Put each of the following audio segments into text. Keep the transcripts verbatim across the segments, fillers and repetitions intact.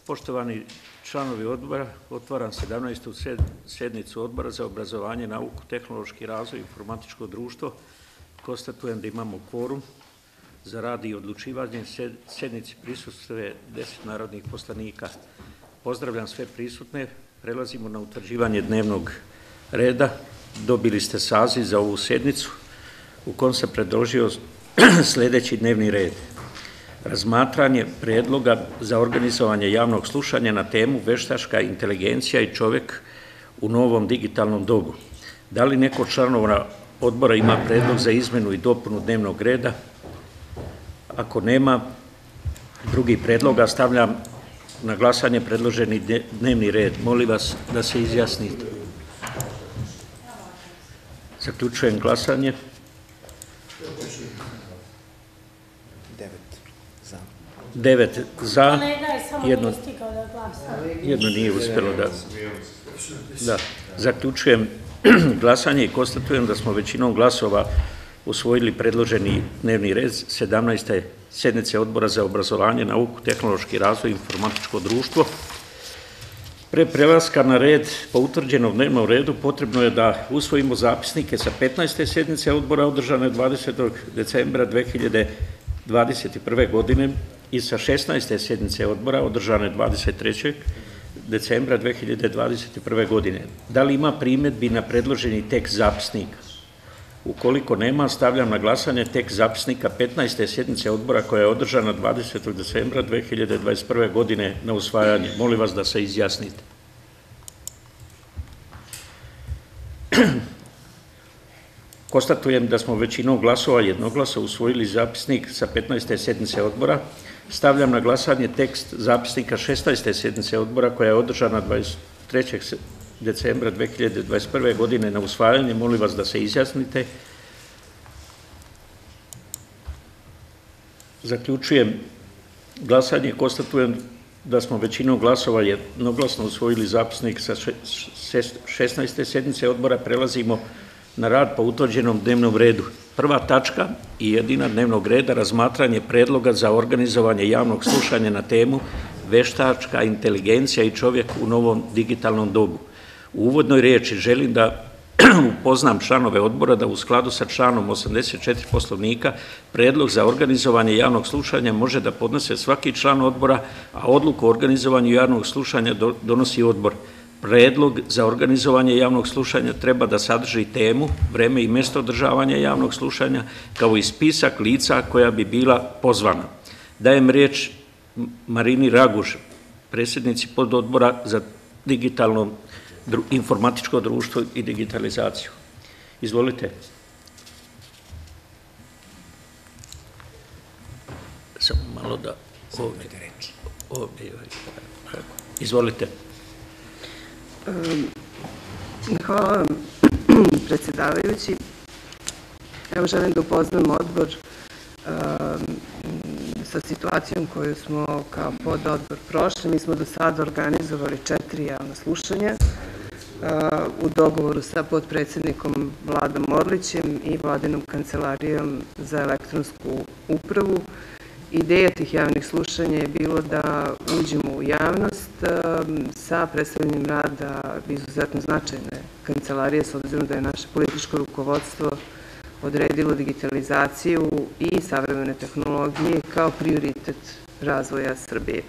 Poštovani članovi odbora, otvaram sedamnaestu sednicu Odbora za obrazovanje, nauku, tehnološki razvoj i informatičko društvo. Konstatujem da imamo kvorum za rad i odlučivanje. Sednici prisustvuje deset narodnih poslanika. Pozdravljam sve prisutne. Prelazimo na utvrđivanje dnevnog reda. Dobili ste saziv za ovu sednicu u kom se predložio sledeći dnevni red. Razmatranje predloga za organizovanje javnog slušanja na temu veštačka inteligencija i čovek u novom digitalnom dobu. Da li neko od članova odbora ima predlog za izmenu i dopunu dnevnog reda? Ako nema drugih predloga, stavljam na glasanje predloženi dnevni red. Molim vas da se izjasnite. Zaključujem glasanje. Devet za, jedno, jedno nije uspelo da... Da, zaključujem glasanje i konstatujem da smo većinom glasova usvojili predloženi dnevni red sedamnaeste sednice Odbora za obrazovanje, nauku, tehnološki razvoj i informatičko društvo. Pre prelaska na red po utvrđenom dnevnom redu potrebno je da usvojimo zapisnike sa petnaeste sednice Odbora održane dvadesetog decembra dve hiljade dvadeset prve. godine i sa šesnaeste sednice Odbora održane dvadeset trećeg decembra dve hiljade dvadeset prve. godine. Da li ima primedbi na predloženi tekst zapisnika? Ukoliko nema, stavljam na glasanje tekst zapisnika petnaeste sednice Odbora koja je održana dvadesetog decembra dve hiljade dvadeset prve. godine na usvajanje. Molim vas da se izjasnite. Konstatujem da smo većinom glasova jednoglasno usvojili zapisnik sa petnaeste sednice Odbora. Stavljam na glasanje tekst zapisnika šesnaeste sednice Odbora koja je održana dvadeset trećeg decembra dve hiljade dvadeset prve. godine na usvajanje. Molim vas da se izjasnite. Zaključujem glasanje i konstatujem da smo većinom glasova jednoglasno usvojili zapisnik sa šesnaeste sednice Odbora. Prelazimo na rad po utvrđenom dnevnom redu. Prva tačka i jedina dnevnog reda, razmatranje predloga za organizovanje javnog slušanja na temu veštačka inteligencija i čovjek u novom digitalnom dobu. U uvodnoj riječi želim da upoznam članove odbora da u skladu sa članom osamdeset četiri Poslovnika predlog za organizovanje javnog slušanja može da podnese svaki član odbora, a odluku o organizovanju javnog slušanja donosi odbor. Predlog za organizovanje javnog slušanja treba da sadrži temu, vreme i mesto održavanja javnog slušanja, kao i spisak lica koja bi bila pozvana. Dajem riječ Marini Raguž, predsjednici pododbora za digitalno informatičko društvo i digitalizaciju. Izvolite. Samo malo da... Izvolite. Hvala vam, predsjedavajući. Evo, želim da upoznam odbor sa situacijom koju smo kao pododbor prošli. Mi smo do sada organizovali četiri javna slušanja u dogovoru sa potpredsednikom Vladom Orlićem i Vladinom kancelarijom za elektronsku upravu. Ideja tih javnih slušanja je bilo da uđemo u javnost sa predstavljanjem rada izuzetno značajne kancelarije, s obzirom da je naše političko rukovodstvo odredilo digitalizaciju i savremene tehnologije kao prioritet razvoja Srbije.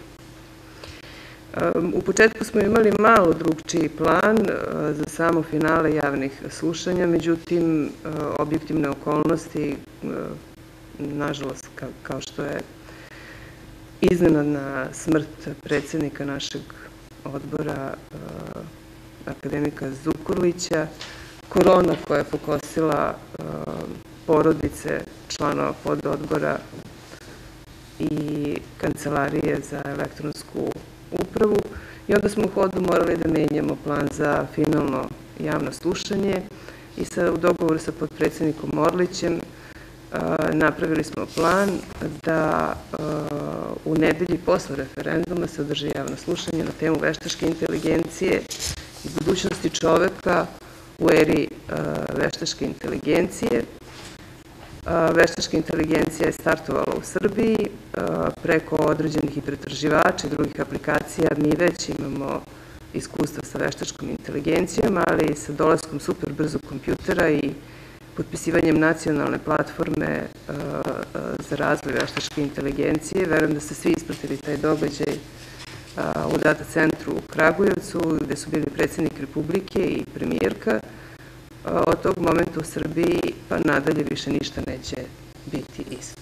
U početku smo imali malo drugčiji plan za samo finale javnih slušanja, međutim, objektivne okolnosti, nažalost, kao što je iznenadna smrt predsjednika našeg odbora, akademika Zukorlića, korona koja je pokosila porodice članova pododbora i kancelarije za elektronsku upravu, i onda smo u hodu morali da menjamo plan za finalno javno slušanje i u dogovoru sa potpredsednikom Orlićem napravili smo plan da u nedelji posle referenduma se održi javno slušanje na temu veštačke inteligencije i budućnosti čoveka u eri veštačke inteligencije, Veštačka inteligencija je startovala u Srbiji preko određenih i pretraživača i drugih aplikacija. Mi već imamo iskustva sa veštačkom inteligencijom, ali i sa dolaskom super brzog kompjutera i potpisivanjem nacionalne platforme za razvoj veštačke inteligencije. Verujem da ste svi ispratili taj događaj u data centru u Kragujevcu, gde su bili predsjednik Republike i premijerka. Od tog momenta u Srbiji pa nadalje više ništa neće biti isto.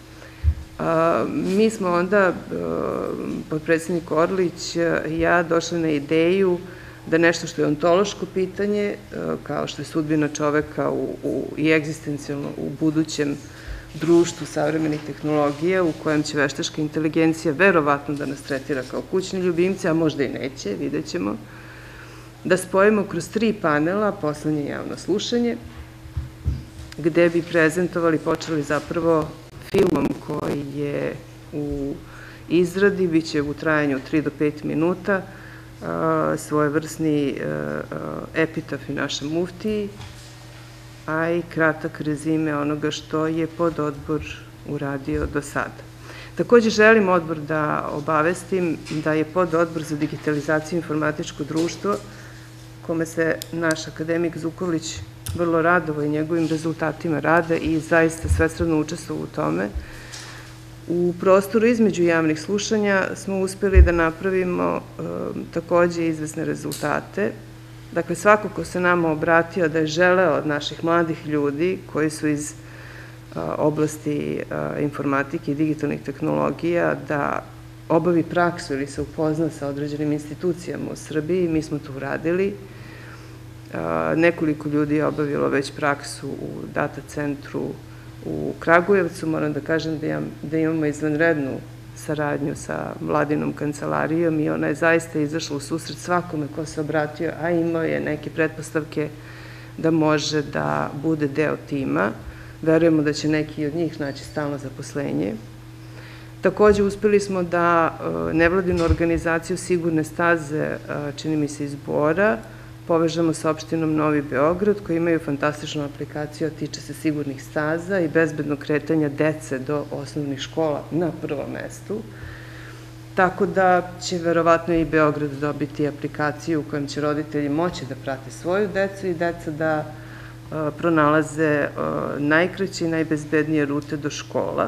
Mi smo onda, potpredsjednik Orlić i ja, došli na ideju da nešto što je ontološko pitanje, kao što je sudbina čoveka i egzistencijalno u budućem društvu savremenih tehnologija, u kojem će veštačka inteligencija verovatno da nas tretira kao kućni ljubimci, a možda i neće, vidjet ćemo, da spojimo kroz tri panela poslednje javno slušanje, gde bi prezentovali, počeli zapravo filmom koji je u izradi, bit će u trajanju tri do pet minuta, svojevrsni epitaf i našem muftiji, a i kratak rezime onoga što je pododbor uradio do sada. Takođe želim odbor da obavestim da je pododbor za digitalizaciju i informatičko društvo, kome se naš akademik Zukorlić vrlo radovao i njegovim rezultatima rada i zaista svesrdno učestvovao u tome. U prostoru između javnih slušanja smo uspeli da napravimo takođe izvesne rezultate. Dakle, svako ko se nama obratio da je želeo od naših mladih ljudi koji su iz oblasti informatike i digitalnih tehnologija da obavi praksu ili se upozna sa određenim institucijama u Srbiji, mi smo to uradili. Nekoliko ljudi je obavilo već praksu u data centru u Kragujevcu. Moram da kažem da imamo izvanrednu saradnju sa Vladinom kancelarijom i ona je zaista izašla u susret svakome ko se obratio, a imao je neke pretpostavke da može da bude deo tima. Verujemo da će neki od njih naći stalno zaposlenje. Takođe, uspeli smo da nevladinu organizaciju Sigurne staze, čini mi se iz Bora, povežemo sa opštinom Novi Beograd, koji imaju fantastičnu aplikaciju, a tiče se sigurnih staza i bezbednog kretanja dece do osnovnih škola na prvom mestu. Tako da će verovatno i Beograd dobiti aplikaciju u kojem će roditelji moći da prate svoju decu i deca da pronalaze najkraće i najbezbednije rute do škola.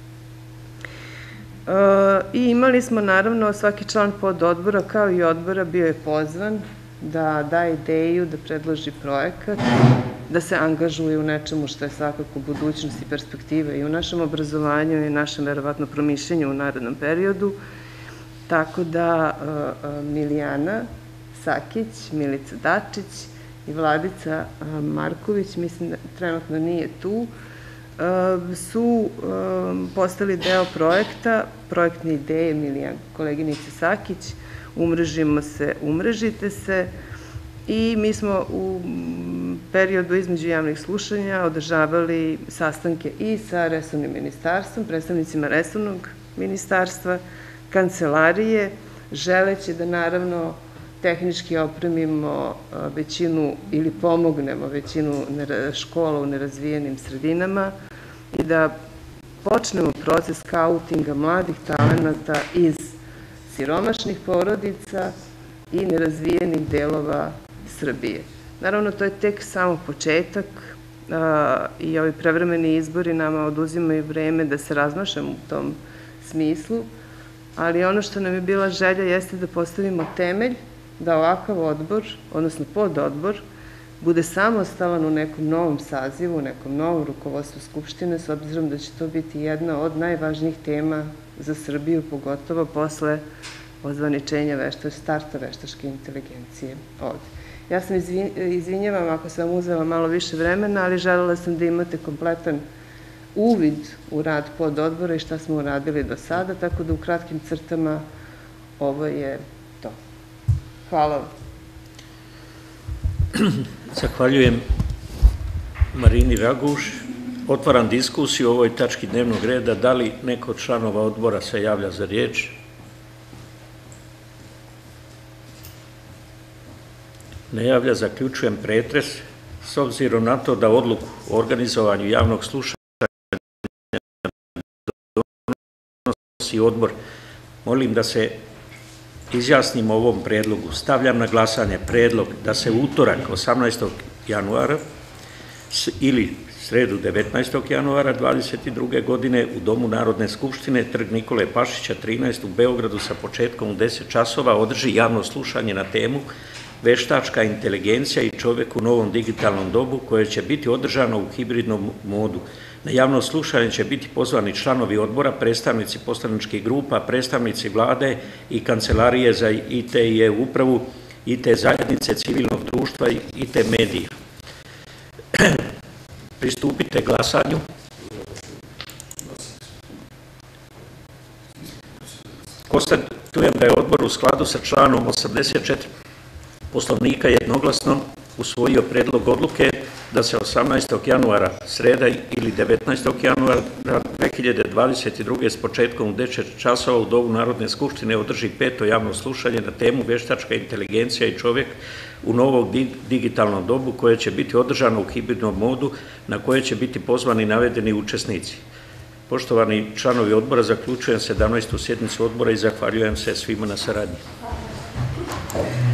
I imali smo, naravno, svaki član pododbora, kao i odbora, bio je pozvan da da ideju, da predloži projekat, da se angažuje u nečemu što je svakako budućnost i perspektiva i u našem obrazovanju i našem, verovatno, promišljenju u narednom periodu. Tako da Milijana Sakić, Milica Dačić i Vladica Marković, mislim da trenutno nije tu, su postali deo projekta, projektne ideje Milijana, koleginice Sakić, Umrežimo se, umrežite se, i mi smo u periodu između javnih slušanja održavali sastanke i sa resornim ministarstvom, predstavnicima resornog ministarstva, kancelarije, želeći da naravno tehnički opremimo većinu ili pomognemo većinu škola u nerazvijenim sredinama i da počnemo proces skautinga mladih talenata iz siromašnih porodica i nerazvijenih delova Srbije. Naravno, to je tek samo početak i ovi prevremeni izbori nama oduzimaju vreme da se razmašemo u tom smislu, ali ono što nam je bila želja jeste da postavimo temelj da ovakav odbor, odnosno pododbor, bude samostalan u nekom novom sazivu, u nekom novom rukovodstvu Skupštine, s obzirom da će to biti jedna od najvažnijih tema za Srbiju, pogotovo posle ozvaničenja starta veštačke inteligencije ovde. Ja sam izvinjavam ako sam uzela malo više vremena, ali želela sam da imate kompletan uvid u rad pododbora i šta smo uradili do sada, tako da u kratkim crtama ovo je to. Hvala vam. Zahvaljujem Marini Raguš. Otvaram diskusiju o ovoj tački dnevnog reda. Da li neko od članova odbora se javlja za riječ? Ne javlja. Zaključujem pretres. S obzirom na to da odluku o organizovanju javnog slušanja podnosi odbor. Molim da se izjasnimo o ovom predlogu. Stavljam na glasanje predlog da se u utorak osamnaestog januara ili sredu devetnaestog januara dvadeset druge godine u Domu Narodne skupštine, Trg Nikole Pašića trinaest u Beogradu sa početkom u deset časova održi javno slušanje na temu Veštačka inteligencija i čovek u novom digitalnom dobu, koje će biti održano u hibridnom modu. Na javno slušanje će biti pozvani članovi odbora, predstavnici poslaničkih grupa, predstavnici Vlade i Kancelarije za I T i e-upravu, I T zajednice, civilnog društva i I T medija. Pristupite glasanju. Konstatujem da je odbor u skladu sa članom osamdeset četiri Poslovnika jednoglasno usvojio predlog odluke da se osamnaestog januara, sreda ili devetnaestog januara dve hiljade dvadeset druge s početkom u deset časova u Domu Narodne skupštine održi peto javno slušanje na temu Veštačka inteligencija i čovek u novom digitalnom dobu, koje će biti održano u hibridnom modu, na koje će biti pozvani navedeni učesnici. Poštovani članovi odbora, zaključujem sedamnaestu sednicu odbora i zahvaljujem se svima na saradnji.